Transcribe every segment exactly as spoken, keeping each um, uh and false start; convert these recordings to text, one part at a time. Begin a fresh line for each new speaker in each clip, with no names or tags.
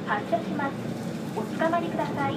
発車します。おつかまりください。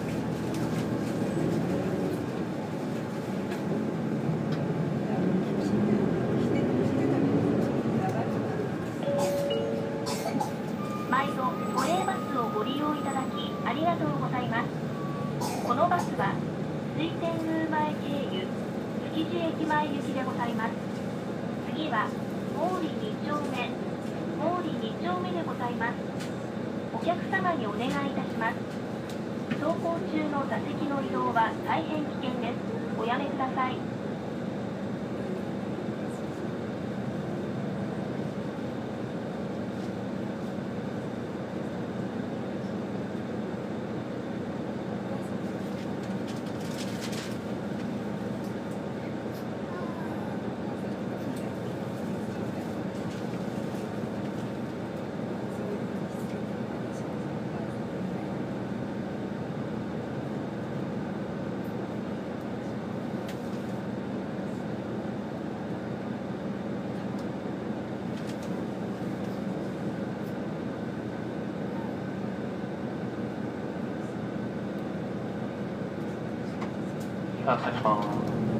毎度都営バスをご利用いただきありがとうございます。このバスは水天宮前経由築地駅前行きでございます。次は毛利に丁目毛利に丁目でございます。お客様にお願いいたします。走行中の座席の移動は大変危険です。おやめください。
発車します。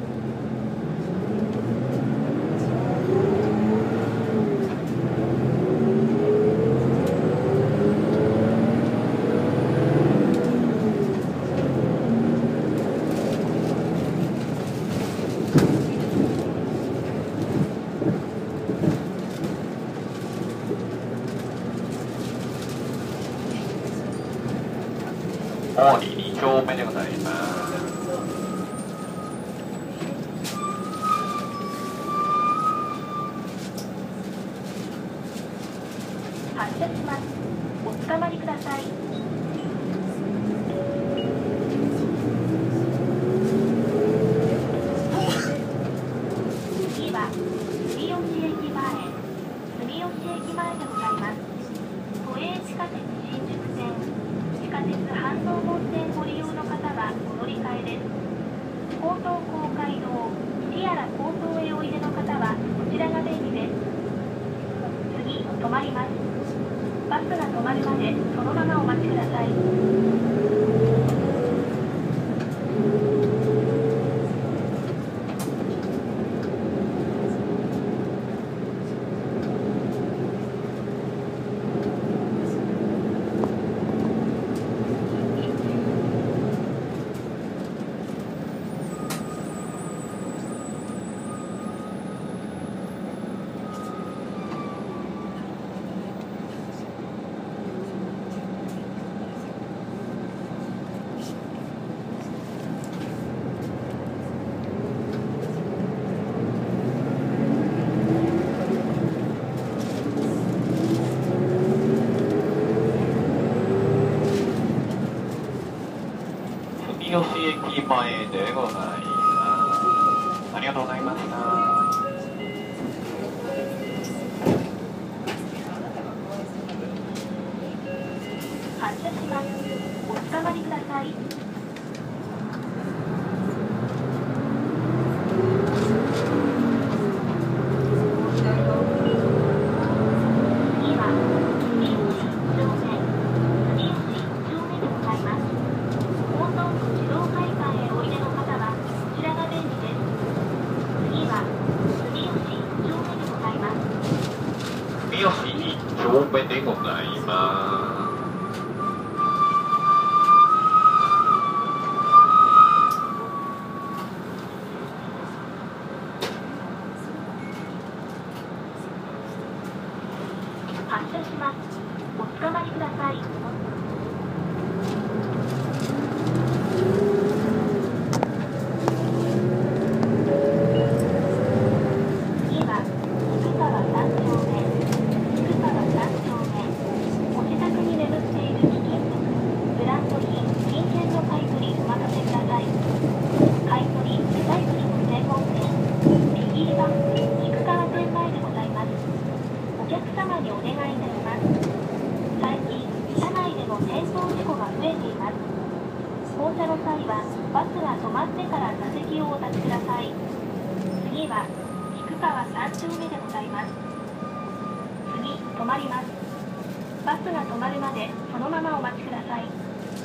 毛利に丁目でございます。
発車します。おつかまりください。次は住吉駅前住吉駅前でございます。都営地下鉄新宿線地下鉄半蔵門線ご利用の方はお乗り換えです。江東公会堂ティアラ高等へおいでの方はこちらが便利です。次止まります。バスが止まるまでそのままお待ちください。
住吉駅前でございます。ありがとうございました。
発車します。おつかまりください。
住吉に丁目でございます。
発車します。おつかまりください。次は菊川さん丁目菊川さん丁目。ご自宅に眠っている貴金属ブランド品金券の買い取りお任せください。買い取りリサイクルの専門店ビギーバンク菊川店前でございます。お客様にお願いいたします。最近車内での転倒事故が増えています。降車の際はバスが止まってから座席をお立ちください。次は菊川さん丁目でございます。次止まります。 バスが止まるまでそのままお待ちください。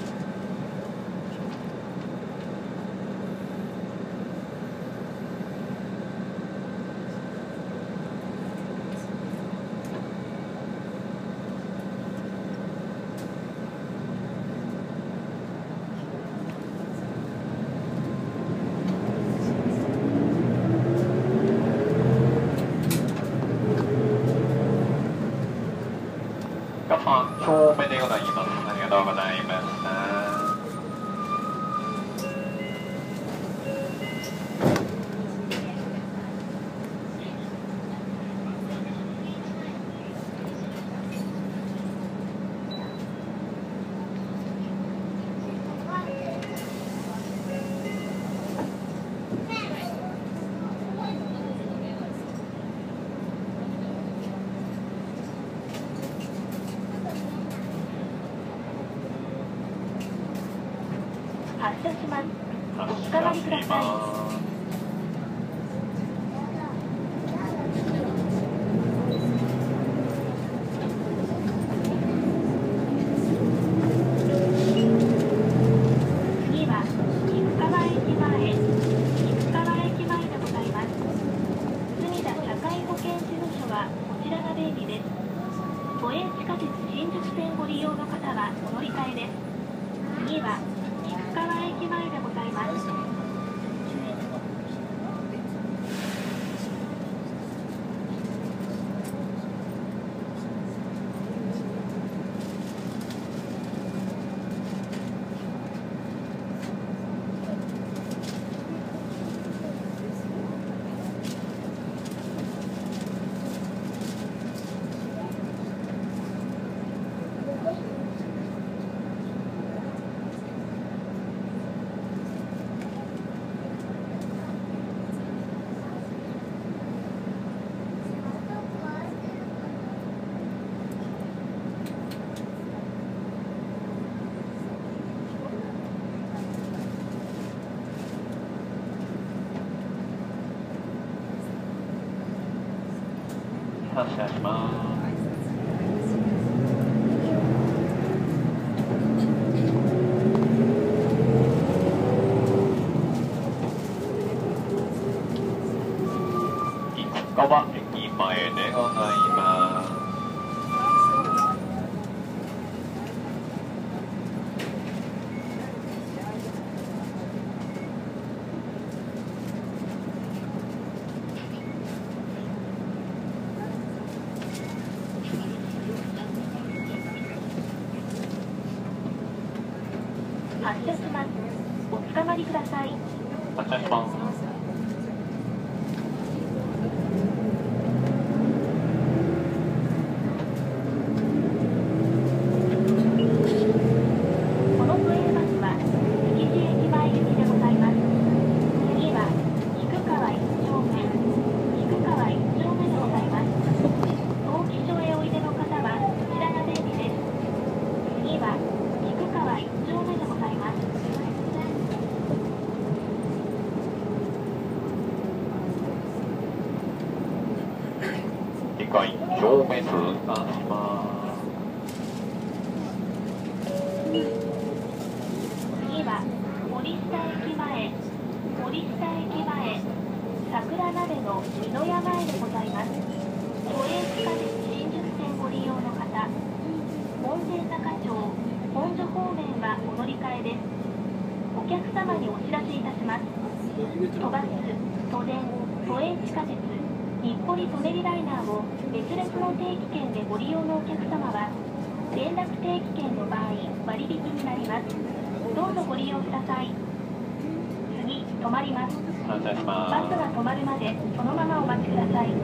さん丁目でございます。ありがとうございました。
発車します。お
発
つかま
車し
りください。
ます。
次は菊川駅前、菊川駅前でございます。隅田社会保険事務所はこちらが便利です。都営地下鉄新宿線ご利用の方はお乗り換えです。次は菊川駅前でございます。発車します。市川駅前でございます。発車します。おつかまりください。
発車します。
この都営バスは築地駅前行きでございます。次は菊川一丁目、菊川一丁目でございます。登記所へおいでの方はこちらが便利です。次は菊川一丁目でございます。
次回上目通過します。
次は森下駅前、森下駅前、桜鍋の美濃屋前でございます。都営地下鉄新宿線ご利用の方、門前仲町、本所方面はお乗り換えです。お客様にお知らせいたします。都バス、都電、都営地下鉄、日暮里・舎人ライナーを別列の定期券でご利用のお客様は、連絡定期券の場合割引になります。どうぞご利用ください。次、止まります。
発車しま
バスが止まるまでそのままお待ちください。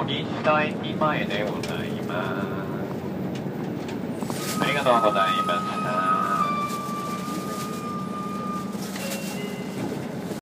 森下駅前でございます。ありがとうございました。